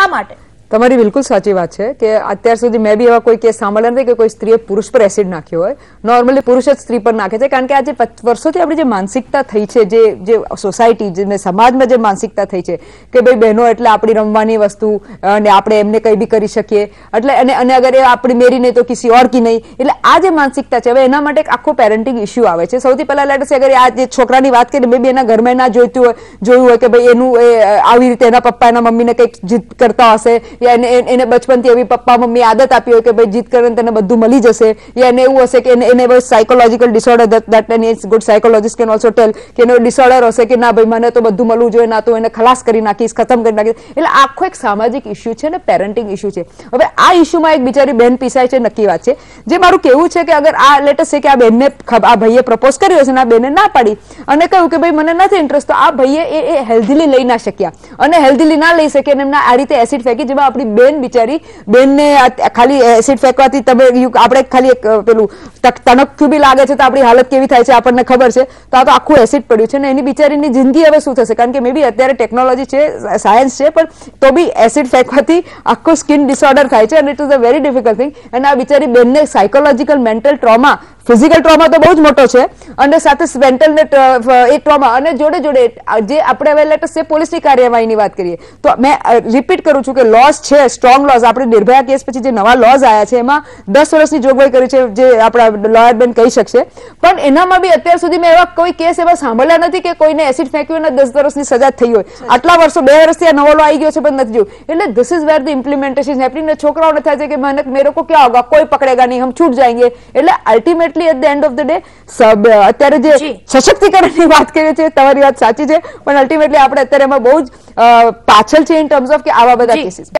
શા માટે? તમારી બિલકુલ સાચી વાત છે કે અત્યાર સુધી મેં બી એવા કોઈ કેસ સાંભળ્યા નથી કે કોઈ સ્ત્રીએ પુરુષ પર એસિડ નાખ્યો હોય. નોર્મલી પુરુષ જ સ્ત્રી પર નાખે છે, કારણ કે આજે વર્ષોથી આપણી જે માનસિકતા થઈ છે, જે સોસાયટી જે સમાજમાં જે માનસિકતા થઈ છે કે ભાઈ બહેનો એટલે આપણી રમવાની વસ્તુ અને આપણે એમને કંઈ બી કરી શકીએ, એટલે અને અગર એ આપણી મેરી નહીં તો કિસી ઓર કી નહીં, એટલે આ જે માનસિકતા છે, હવે એના માટે એક આખો પેરેન્ટિંગ ઇસ્યુ આવે છે. સૌથી પહેલા લેટ અગર આ જે છોકરાની વાત કરીએ, મે બી એના ઘરમાં ના જોયું હોય કે ભાઈ એનું આવી રીતે એના પપ્પા એના મમ્મીને કંઈક જીદ કરતા હશે, એને બચપનથી એવી પપ્પા મમ્મી આદત આપી હોય કે ભાઈ જીત કરીને તને બધું મળી જશે, યા એને એવું હશે કે એને psychological disorder, that an is good psychologist can also tell કે એનો ડિસઓર્ડર હશે કે ના ભાઈ મને તો બધું મળવું જોઈએ, ના તો એને ખલાસ કરી નાખીશ, ખતમ કરી નાખીશ. એટલે આખો એક સામાજિક ઇસ્યુ છે અને પેરેન્ટિંગ ઇસ્યુ છે. હવે આ ઇસ્યુમાં એક બિચારી બેન પીસાય છે, નક્કી વાત છે. જે મારું કહેવું છે કે અગર આ લેટેસ્ટ છે કે આ બેનને આ ભાઈએ પ્રપોઝ કર્યો છે અને આ બેને ના પાડી અને કહ્યું કે ભાઈ મને નથી ઇન્ટરેસ્ટ, તો આ ભાઈએ એ હેલ્ધીલી લઈ ના શક્યા અને હેલ્ધીલી ના લઈ શકે અને એમના આ રીતે એસિડ ફેંકી, જેમાં આપણી બેન બિચારી બેનને ખાલી એસિડ ફેંકવાથી આપણે ખાલી પેલું તણકતું બી લાગે છે તો આપણી હાલત કેવી થાય છે આપણને ખબર છે. તો આ તો આખું એસિડ પડ્યું છે ને એની બિચારીની જિંદગી હવે શું થશે? કારણ કે મે બી અત્યારે ટેકનોલોજી છે, સાયન્સ છે, પણ તો બી એસિડ ફેંકવાથી આખું સ્કિન ડિસઓર્ડર થાય છે અને it is a very difficult thing. અને આ બિચારી બેનને psychological mental trauma, physical trauma તો બહુ જ મોટો છે અને સાથે મેન્ટલ એ ટ્રોમા અને જોડે જોડે જે આપણે હવે લેટેસ્ટ પોલીસની કાર્યવાહીની વાત કરીએ તો મેં રિપીટ કરું છું કે લોઝ છે, સ્ટ્રોંગ લોઝ. આપણે નિર્ભયા કેસ પછી જે નવા લોઝ આવ્યા છે એમાં 10 વર્ષની જોગવાઈ કરી છે, જે આપણા લોયર બેન કહી શકશે, પણ એનામાં બી અત્યાર સુધી મેં એવા કોઈ કેસ એવા સાંભળ્યા નથી કે કોઈને એસિડ ફેંક્યું અને 10 વર્ષની સજા થઈ હોય. આટલા વર્ષો 2 વર્ષથી આ નવો લો આવી ગયો છે પણ નથી જોયું. એટલે this is where the implementation happening. છોકરાઓને થાય છે કે મેરે કો ક્યાં હોગા, કોઈ પકડેગા નહીં, હમ છૂટ જાएंगे. એટલે ultimately at the end of the day અત્યારે જે સશક્તિકરણની વાત કરીએ છીએ, તમારી વાત સાચી છે, પણ અલ્ટિમેટલી આપણે અત્યારે એમાં બહુ જ પાછળ છે ઇન ટર્મ્સ ઓફ કે આવા બધા કેસીસ.